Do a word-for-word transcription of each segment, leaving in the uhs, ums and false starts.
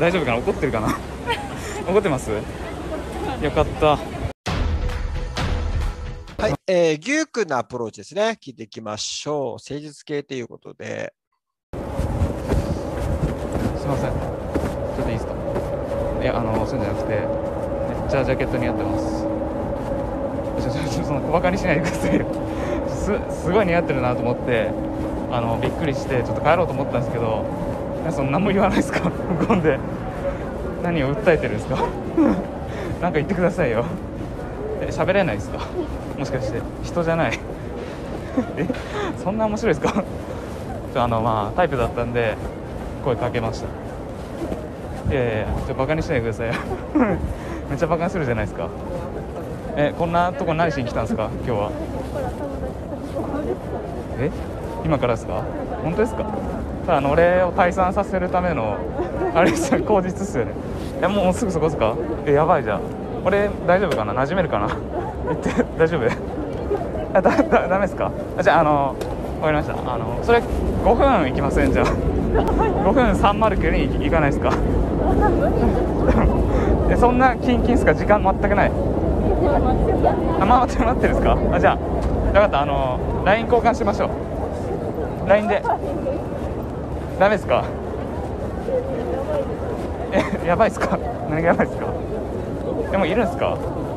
大丈夫かな、怒ってるかな怒ってます？よかった。 はい、えー、牛君のアプローチですね。聞いていきましょう。誠実系ということで。 すいません。ちょっといいですか？いや、あの、そういうんじゃなくて、めっちゃジャケット似合ってます。ちょ、ちょ、ちょ、その小バカにしないでくださいよ。す、すごい似合ってるなと思って、あの、びっくりして、ちょっと帰ろうと思ったんですけど、その何も言わないですか？向こうで。何を訴えてるんですか？なんか言ってくださいよ。え、喋れないですか？もしかして人じゃないえ、そんな面白いですか？ちょあのまあタイプだったんで声かけました。いやいや、ちょバカにしないでくださいよめっちゃバカにするじゃないですか。え、こんなとこ何しに来たんですか今日は？え、今からですか？本当ですか？ただあの俺を退散させるためのあれですよ、口実っすよね。いや、もうすぐそこですか？え、やばいじゃん。俺大丈夫かな、馴染めるかな言って大丈夫？あ、だ、だ、ダメですか？あ、じゃあ、あのわかりました。あのそれごふん行きません？じゃあごふんさんまるきゅうに行かないですか？え、そんなキンキンすか？時間全くない。あ、待って待ってるんですか？あ、じゃあ分かった。あの ライン 交換しましょう。 ライン でダメですか？え、やばいっすか？何がやばいっすか？でもいるんすか？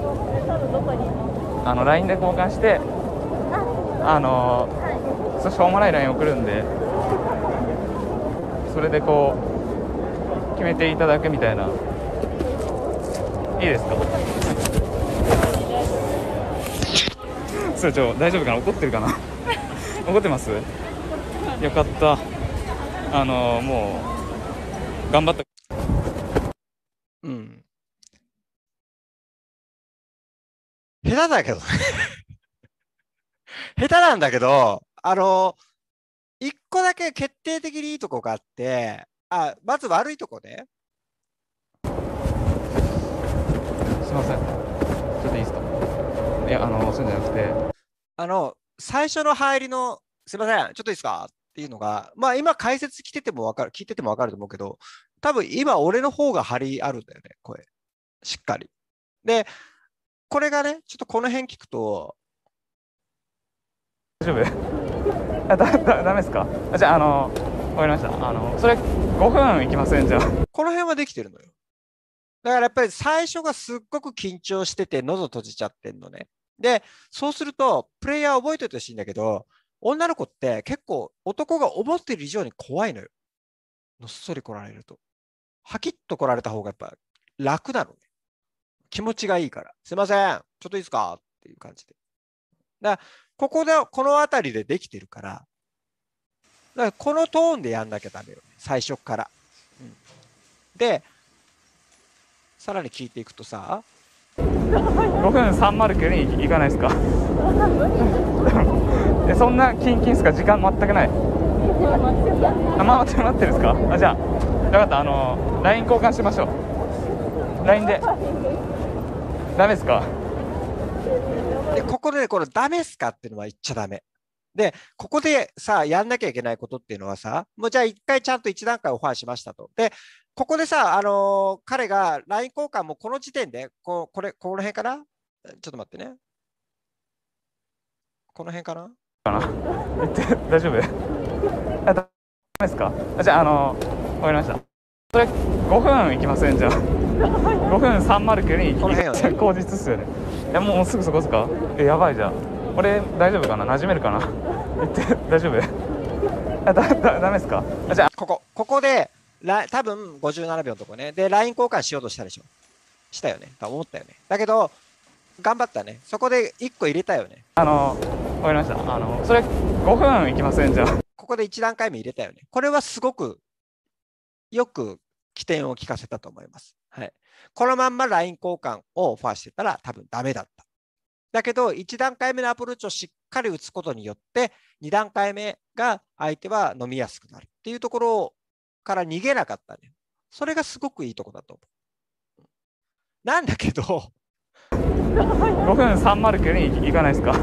あの ライン で交換して、あのそうしょうもない ライン 送るんで、それでこう決めていただくみたいな。いいですか？それちょ大丈夫かな、怒ってるかな怒ってます？よかった。あのもう頑張った。 うん。下手だけどね下手なんだけど、あの、一個だけ決定的にいいとこがあって、あ、まず悪いとこね。 すいません。ちょっといいですか？いや、あの、そういうんじゃなくて。 あの、最初の入りの、すいません、ちょっといいですかっていうのが、まあ今解説来ててもわかる、聞いててもわかると思うけど、多分今俺の方が張りあるんだよね、声。しっかり。で、これがね、ちょっとこの辺聞くと。 大丈夫？あ、だ、だ、ダメですか？あ、じゃあ、あの、わかりました。あの、それごふん行きません？じゃあ。 この辺はできてるのよ。だからやっぱり最初がすっごく緊張してて喉閉じちゃってんのね。で、そうすると、プレイヤー覚えておいてほしいんだけど、女の子って結構男が思ってる以上に怖いのよ。のっそり来られると。はきっと来られた方がやっぱ楽なのね。気持ちがいいから。すいません。ちょっといいですかっていう感じで。だから、ここで、この辺りでできてるから、だからこのトーンでやんなきゃダメよね。最初から。うん、で、さらに聞いていくとさ、 ごふんさんまるきゅうに行かないですか？え、そんなキンキンすか？時間全くない。あ、待って待ってるんですか？あ、じゃあ分かった。あの ライン 交換しましょう。 ライン でダメですか？ で、ここでこのダメっすかっていうのは言っちゃダメ。で、ここでさ、やんなきゃいけないことっていうのはさ、もうじゃあ一回ちゃんと一段階オファーしましたと。で、ここでさ、あのー、彼が ライン 交換もこの時点で、ここれ、この辺かな？ちょっと待ってね。この辺かな？ かな言って大丈夫？あ、ダメですか？あ、じゃあ、あのわかりました。それごふん行きません？じゃあごふんさんまるきゅうにこの辺よね。 口実っすよね。いや、もうすぐそこですか？え、やばいじゃん。俺大丈夫かな、馴染めるかな言って大丈夫？あ、だ、だ、ダメですか？あ、じゃあ、 ここ、ここで、多分ごじゅうななびょうのとこね。で、ライン 交換しようとしたでしょ。したよね。思ったよね。だけど、頑張ったね。そこでいっこ入れたよね。 あの、わかりました。あの、それごふん行きません？じゃあ。 ここでいち段階目入れたよね。これはすごくよく起点を聞かせたと思います。はい。このまんま ライン 交換をオファーしてたら多分ダメだった。だけど、いち段階目のアプローチをしっかり打つことによって、に段階目が相手は飲みやすくなるっていうところから逃げなかったね。それがすごくいいところだと思う。なんだけど、 ごふんさんまるきゅうに行かないですか？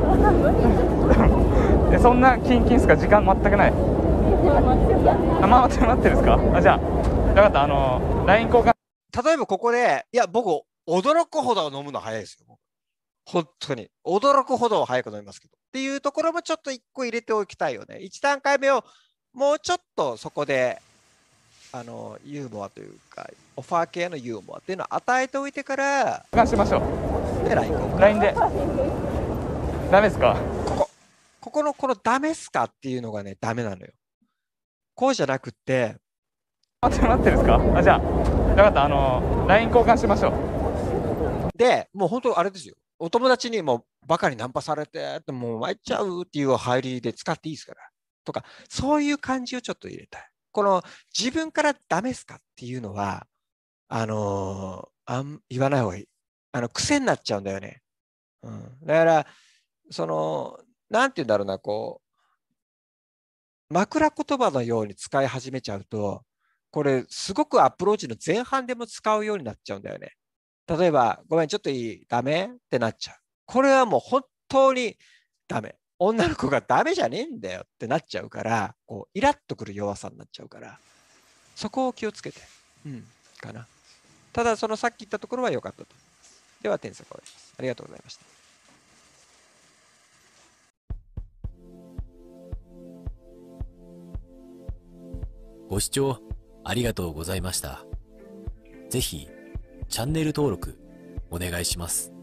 え、そんなキンキンすか？時間全くない。あ、待って待ってるんですか？あ、じゃあ分かった、あの、ライン 交換。 例えばここで、いや、僕、驚くほど飲むの早いですよ。僕本当に。驚くほど早く飲みますけど。っていうところもちょっと一個入れておきたいよね。一段階目をもうちょっとそこで、あの、ユーモアというか、オファー系のユーモアっていうのを与えておいてから、 交換しましょう。 で、ライン 交換。 ライン で。ダメですか？ ここ、ここのこのダメっすかっていうのがね、ダメなのよ。こうじゃなくって、 待って待ってるんですか？あ、じゃあ、分かった、あの、ライン 交換しましょう。 で、もう本当あれですよ。お友達にもバカにナンパされて、もう参っちゃうっていう入りで使っていいですから。とか、そういう感じをちょっと入れたい。この自分からダメっすかっていうのは、あのーあん言わない方がいい。あの、癖になっちゃうんだよね。うん。だから、その、なんて言うんだろうな、こう、枕言葉のように使い始めちゃうと、これ、すごくアプローチの前半でも使うようになっちゃうんだよね。例えば、ごめん、ちょっといい、ダメってなっちゃう。これはもう本当にダメ。女の子がダメじゃねえんだよってなっちゃうから、こう、イラッとくる弱さになっちゃうから、そこを気をつけて、うん、かな。ただ、そのさっき言ったところは良かったと思います。では、添削を終わります。ありがとうございました。 ご視聴ありがとうございました。ぜひ、チャンネル登録お願いします。